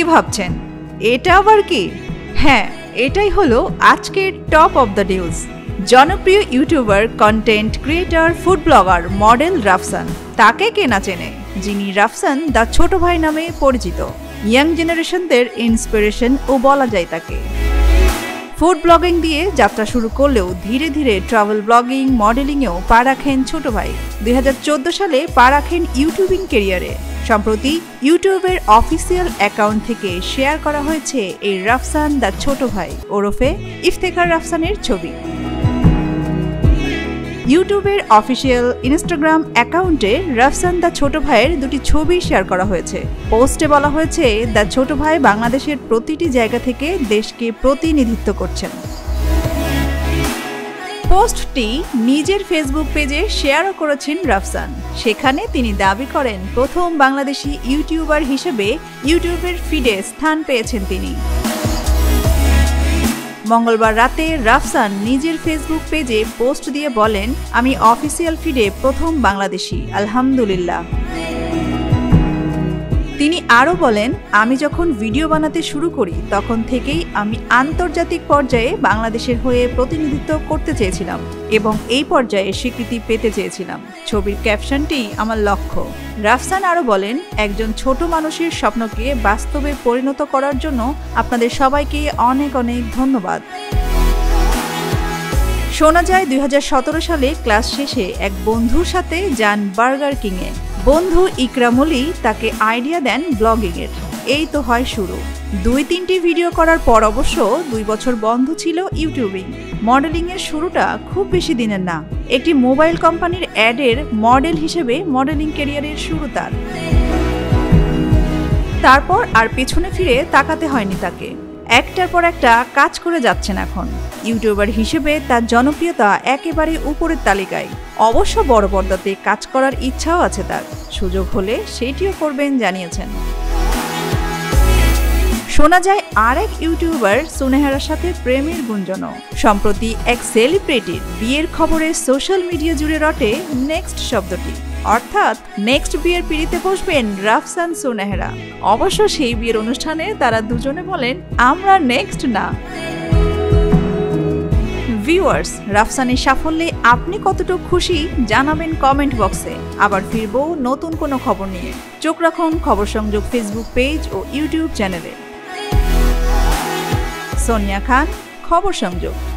কি ভাবছেন এটা আবার কি? হ্যাঁ, এটাই হলো আজকের টপ অফ দ্য নিউজ। জনপ্রিয় YouTuber, content creator, food blogger model Rafsan. তাকে কে না চেনে, যিনি রাফসান দ্য ছোট ভাই নামে পরিচিত। ইয়াং জেনারেশনদের ইন্সপিরেশন ও বলা যায় তাকে। ফুড ব্লগিং দিয়ে যাত্রা শুরু করলেও ধীরে ধীরে ট্রাভেল ব্লগিং, মডেলিংয়েও পা রাখেন ছোট ভাই। 2014 সালে পা রাখেন ইউটিউবিং ক্যারিয়ারে। সম্প্রতি ইউটিউবের অফিসিয়াল অ্যাকাউন্ট থেকে শেয়ার করা হয়েছে এই রাফসান দ্য ছোট ভাই ওরফে ইফতেখাররাফসানের ছবি। ইউটিউবের অফিসিয়াল ইনস্টাগ্রাম অ্যাকাউন্টে রাফসান দ্য ছোট ভাইয়ের দুটি ছবি শেয়ার করা হয়েছে। পোস্টে বলা হয়েছে, দ্য ছোট ভাই বাংলাদেশের প্রতিটি জায়গা থেকে দেশকে প্রতিনিধিত্ব করছেন। পোস্টটি নিজের ফেসবুক পেজে শেয়ারও করেছেন রাফসান। সেখানে তিনি দাবি করেন, প্রথম বাংলাদেশি ইউটিউবার হিসেবে ইউটিউবের ফিডে স্থান পেয়েছেন তিনি। মঙ্গলবার রাতে রাফসান নিজের ফেসবুক পেজে পোস্ট দিয়ে বলেন, আমি অফিসিয়াল ফিডে প্রথম বাংলাদেশি, আলহামদুলিল্লাহ। তিনি আরও বলেন, আমি যখন ভিডিও বানাতে শুরু করি তখন থেকেই আমি আন্তর্জাতিক পর্যায়ে বাংলাদেশের হয়ে প্রতিনিধিত্ব করতে চেয়েছিলাম এবং এই পর্যায়ে স্বীকৃতি পেতে চেয়েছিলাম। ছবির ক্যাপশনটি আমার লক্ষ্য। রাফসান আরও বলেন, একজন ছোট মানুষের স্বপ্নকে বাস্তবে পরিণত করার জন্য আপনাদের সবাইকে অনেক অনেক ধন্যবাদ। শোনা যায় 2017 সালে ক্লাস শেষে এক বন্ধুর সাথে যান বার্গার কিংয়ে। বন্ধু ইকরামুলি তাকে আইডিয়া দেন ব্লগিংয়ের। এই তো হয় শুরু। 2-3টি ভিডিও করার পর অবশ্য 2 বছর বন্ধ ছিল ইউটিউবিং। মডেলিংয়ের শুরুটা খুব বেশি দিনের না। একটি মোবাইল কোম্পানির অ্যাডের মডেল হিসেবে মডেলিং ক্যারিয়ারের শুরু তার। তারপর আর পেছনে ফিরে তাকাতে হয়নি তাকে। একটার পর একটা কাজ করে যাচ্ছেন এখন। ইউটিউবার হিসেবে তার জনপ্রিয়তা একেবারে উপরের তালিকায়। অবশ্য বড় পর্দাতে কাজ করার ইচ্ছাও আছে তার। সুযোগ হলে সেটিও করবেন জানিয়েছেন। শোনা যায় আরেক ইউটিউবার সুনেহারার সাথে প্রেমের গুঞ্জনও। সম্প্রতি এক সেলিব্রিটির বিয়ের খবরে সোশ্যাল মিডিয়া জুড়ে রটে নেক্সট শব্দটি, অর্থাৎ নেক্সট বিয়ের পিড়িতে বসবেন রাফসান সুনেহারা। অবশ্য সেই বিয়ের অনুষ্ঠানে তারা দুজনে বলেন, আমরা নেক্সট না। ভিউয়ার্স, রাফসানের সাফল্যে আপনি কতটুকু খুশি জানাবেন কমেন্ট বক্সে। আবার ফিরবো নতুন কোনো খবর নিয়ে। চোখ রাখুন খবর সংযোগ ফেসবুক পেজ ও ইউটিউব চ্যানেলে। সোনিয়া খান, খবর সংযোগ।